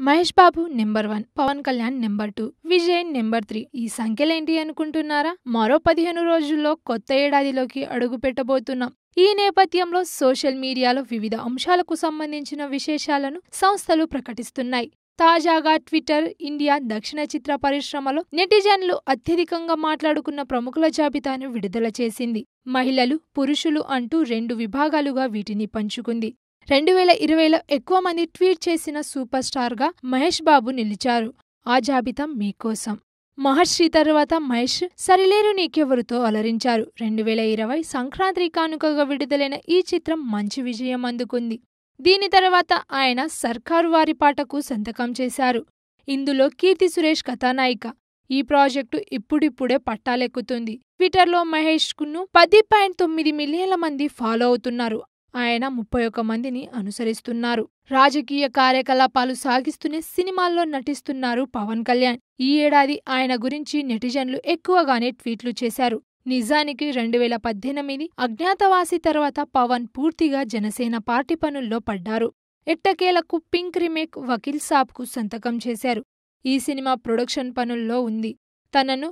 Mahesh Babu number 1, Pawan Kalyan number 2, Vijay number 3. ఈ సంఖ్యలేంటి అనుకుంటున్నారా? మరో 15 రోజుల్లో కొత్త ఏడాదిలోకి అడుగు పెట్టబోతున్నాం. ఈ నేపథ్యంలో సోషల్ మీడియాలో వివిధ అంశాలకు సంబంధించిన విశేషాలను సంస్థలు ప్రకటిస్తున్నాయి. తాజాగా ట్విట్టర్ ఇండియా దక్షిణ చిత్ర పరిశ్రమలో నెటిజన్లు అత్యధికంగా మాట్లాడుకున్న ప్రముఖుల జాబితాను విడుదల చేసింది. మహిళలు, పురుషులు అంటూ 2 విభాగాలుగా వీటిని పంచుకుంది. 2020లో ఎక్కువ మంది ట్వీట్ చేసిన సూపర్ స్టార్గా మహేష్ బాబు నిలిచారు. ఆ జాబితా మీకోసం. మహర్షి తర్వాత మహేష్ సరిలేరు నీకెవరుతో అలరించారు. 2020 సంక్రాంతి కానుకగా విడుదలైన ఈ చిత్రం మంచి విజయం అందుకుంది. దీని తర్వాత ఆయన సర్కారు వారి పాటకు సంతకం చేశారు. ఇందులో కీర్తి సురేష్ కథానాయిక. ఈ ప్రాజెక్టు ఇప్పుడిప్పుడే పట్టాలెక్కుతుంది. ట్విట్టర్లో మహేష్ను 10.9 మిలియన్ల మంది ఫాలో అవుతున్నారు. ఆయన 31 మందిని అనుసరిస్తున్నారు. రాజకీయ కార్యకలాపాలు సాగిస్తూనే సినిమాల్లో నటిస్తున్నారు పవన్ కళ్యాణ్. ఈ ఏడాది ఆయన గురించి నెటిజన్లు ఎక్కువగానే ట్వీట్లు చేశారు. నిజానికి 2018 అజ్ఞాతవాసి తర్వాత పవన్ పూర్తిగా జనసేన పార్టీ పనుల్లో పడ్డారు. ఎట్టకేలకు పింక్ రీమేక్ వకీల్ సాబ్కు సంతకం చేశారు. ఈ సినిమా ప్రొడక్షన్ పనుల్లో ఉంది. తనను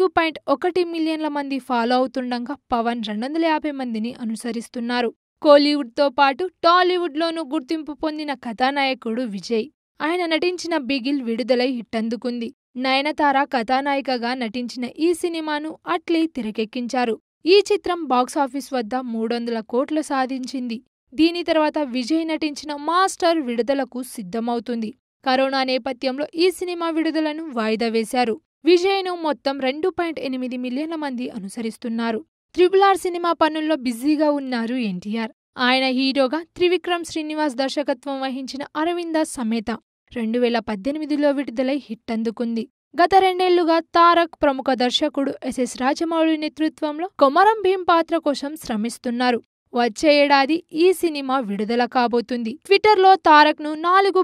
4.1 మిలియన్ల మంది ఫాలో అవుతుండగా పవన్ 250 మందిని అనుసరిస్తున్నారు. కోలీవుడ్తో పాటు టాలీవుడ్లోనూ గుర్తింపు పొందిన కథానాయకుడు విజయ్. ఆయన నటించిన బిగిల్ విడుదలై హిట్ అందుకుంది. నయనతార కథానాయికగా నటించిన ఈ సినిమాను అట్లీ తెరకెక్కించారు. ఈ చిత్రం బాక్సాఫీస్ వద్ద 300 కోట్లు సాధించింది. దీని తర్వాత విజయ్ నటించిన మాస్టర్ విడుదలకు సిద్ధమవుతుంది. కరోనా నేపథ్యంలో ఈ సినిమా విడుదలను వాయిదా వేశారు. విజయ్ను మొత్తం 2.8 మిలియన్ల మంది అనుసరిస్తున్నారు. RRR సినిమా పనుల్లో బిజీగా ఉన్నారు ఎన్టీఆర్. ఆయన హీరోగా త్రివిక్రమ్ శ్రీనివాస్ దర్శకత్వం వహించిన అరవింద సమేత 2018లో విడుదలై హిట్ అందుకుంది. గత 2 ఏళ్లుగా తారక్ ప్రముఖ దర్శకుడు SS రాజమౌళి నేతృత్వంలో కొమరం భీం పాత్ర కోసం శ్రమిస్తున్నారు. వచ్చే ఏడాది ఈ సినిమా విడుదల కాబోతుంది. ట్విట్టర్లో తారక్ను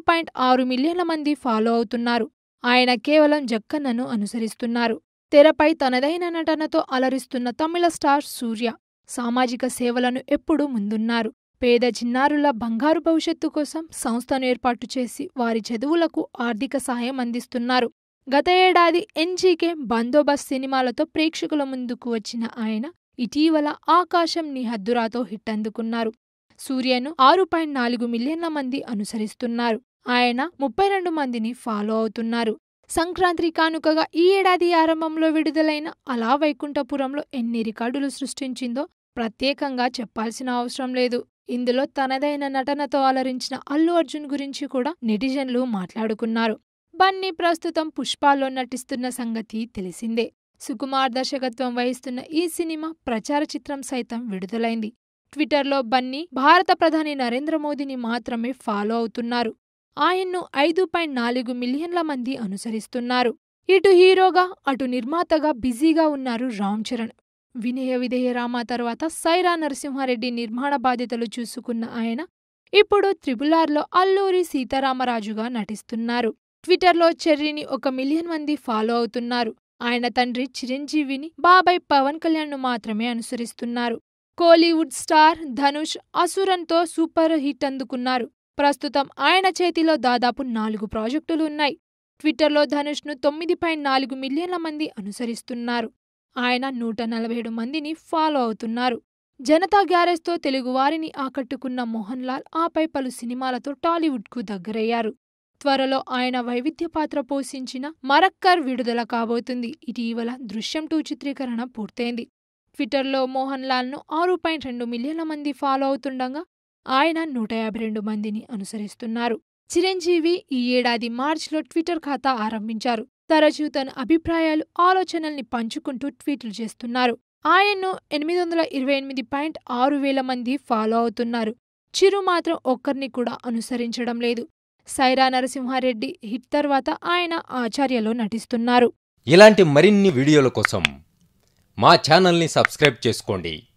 4.6 మిలియన్ల మంది ఫాలో అవుతున్నారు. ఆయన కేవలం జక్కన్నను అనుసరిస్తున్నారు. తెరపై తనదైన నటనతో అలరిస్తున్న తమిళ స్టార్ సూర్య. సామాజిక సేవలను ఎప్పుడూ ముందున్నారు. పేద చిన్నారుల బంగారు భవిష్యత్తు కోసం సంస్థను ఏర్పాటు చేసి వారి చదువులకు ఆర్థిక సాయం అందిస్తున్నారు. గత ఏడాది NGK, బందోబస్త్ సినిమాలతో ప్రేక్షకుల ముందుకు వచ్చిన ఆయన ఇటీవల ఆకాశం నీ హద్దురాతో హిట్ అందుకున్నారు. సూర్యను 6.4 మిలియన్ల మంది అనుసరిస్తున్నారు. ఆయన 32 మందిని ఫాలో అవుతున్నారు. సంక్రాంతి కానుకగా ఈ ఏడాది ఆరంభంలో విడుదలైన అలా వైకుంఠపురంలో ఎన్ని రికార్డులు సృష్టించిందో ప్రత్యేకంగా చెప్పాల్సిన అవసరం లేదు. ఇందులో తనదైన నటనతో అలరించిన అల్లు అర్జున్ గురించి కూడా నెటిజన్లు మాట్లాడుకున్నారు. బన్నీ ప్రస్తుతం పుష్పాలో నటిస్తున్న సంగతి తెలిసిందే. సుకుమార్ దర్శకత్వం వహిస్తున్న ఈ సినిమా ప్రచార చిత్రం సైతం విడుదలైంది. ట్విట్టర్లో బన్నీ భారత ప్రధాని నరేంద్ర మోదీని మాత్రమే ఫాలో అవుతున్నారు. ఆయన్ను 5.4 మిలియన్ల మంది అనుసరిస్తున్నారు. ఇటు హీరోగా అటు నిర్మాతగా బిజీగా ఉన్నారు రామ్ చరణ్. వినయ విధేయ రామ తర్వాత సైరా నరసింహారెడ్డి నిర్మాణ బాధ్యతలు చూసుకున్న ఆయన ఇప్పుడు RRRలో అల్లూరి సీతారామరాజుగా నటిస్తున్నారు. ట్విట్టర్లో చెర్రీని 1 మిలియన్ మంది ఫాలో అవుతున్నారు. ఆయన తండ్రి చిరంజీవిని, బాబాయ్ పవన్ కళ్యాణ్ను మాత్రమే అనుసరిస్తున్నారు. కోలీవుడ్ స్టార్ ధనుష్ అసురన్తో సూపర్ హిట్ అందుకున్నారు. ప్రస్తుతం ఆయన చేతిలో దాదాపు 4 ప్రాజెక్టులు ఉన్నాయి. ట్విట్టర్లో ధనుష్ను 9.4 మిలియన్ల మంది అనుసరిస్తున్నారు. ఆయన 147 మందిని ఫాలో అవుతున్నారు. జనతా గ్యారేజ్తో తెలుగువారిని ఆకట్టుకున్న మోహన్ లాల్ ఆపై పలు సినిమాలతో టాలీవుడ్కు దగ్గరయ్యారు. త్వరలో ఆయన వైవిధ్య పాత్ర పోషించిన మరక్కర్ విడుదల కాబోతుంది. ఇటీవల దృశ్యం 2 చిత్రీకరణ పూర్తయింది. ట్విట్టర్లో మోహన్ లాల్ను 6.2 మిలియన్ల మంది ఫాలో అవుతుండగా ఆయన 152 మందిని అనుసరిస్తున్నారు. చిరంజీవి ఈ ఏడాది మార్చిలో ట్విట్టర్ ఖాతా ఆరంభించారు. తరచూ తన అభిప్రాయాలు, ఆలోచనల్ని పంచుకుంటూ ట్వీట్లు చేస్తున్నారు. ఆయన్ను 828.6 వేల మంది ఫాలో అవుతున్నారు. చిరు మాత్రం ఒక్కరిని కూడా అనుసరించడం లేదు. సైరా నరసింహారెడ్డి హిట్ తర్వాత ఆయన ఆచార్యలో నటిస్తున్నారు. ఇలాంటి మరిన్ని వీడియోల కోసం మా ఛానల్ని సబ్స్క్రైబ్ చేసుకోండి.